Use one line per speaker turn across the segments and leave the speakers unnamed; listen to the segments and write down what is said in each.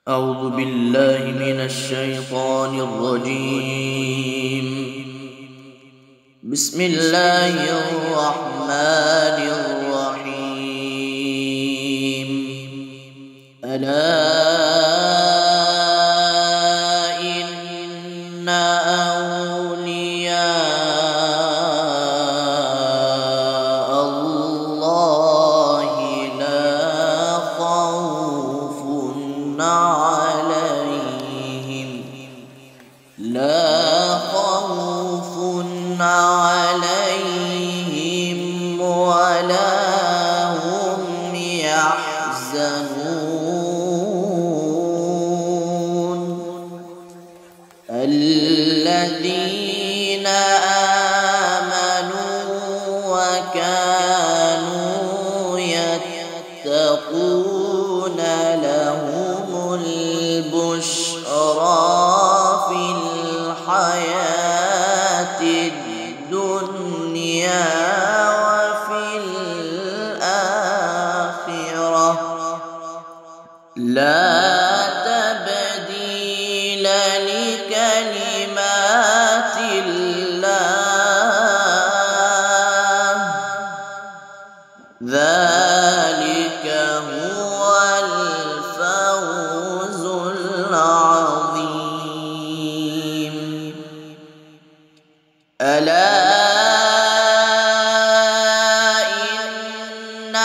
أعوذ بالله من الشيطان الرجيم. بسم الله الرحمن الرحيم. ألا إن أولياء الله لا خوف عليهم ولا هم يحزنون. الذين آمنوا وكانوا يتقون لهم البشرى في الحياة الدنيا وفي الآخرة لا تبديل لكلمات الله ذلك هو الفوز العظيم. ألا إن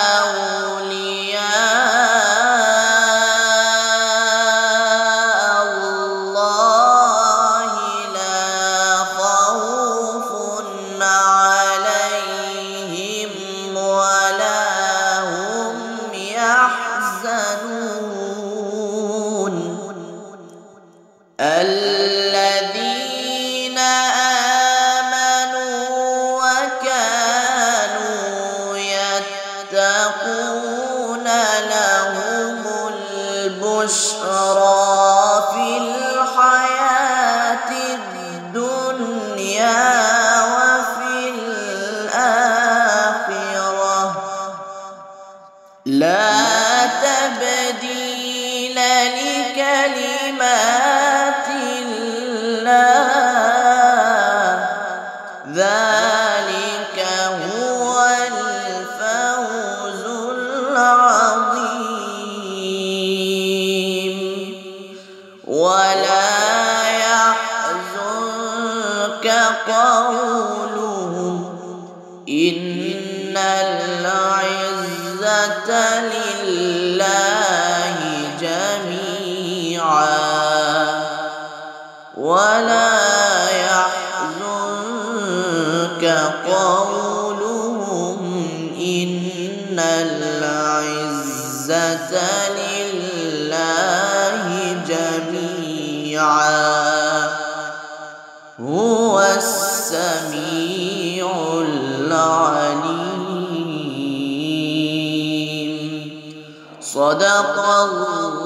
أولياء الله لا خوف عليهم ولا هم يحزنون. الذين يتقون لهم البشرى في الحياة الدنيا وفي الآخرة لا تبديل لكلمات الله ذلك هو الفوز العظيم. ولا يحزنك قولهم إن العزة لله جميعا. ولا يحزنك قولهم إن العزة لله جميعا هو السميع العليم. صدق الله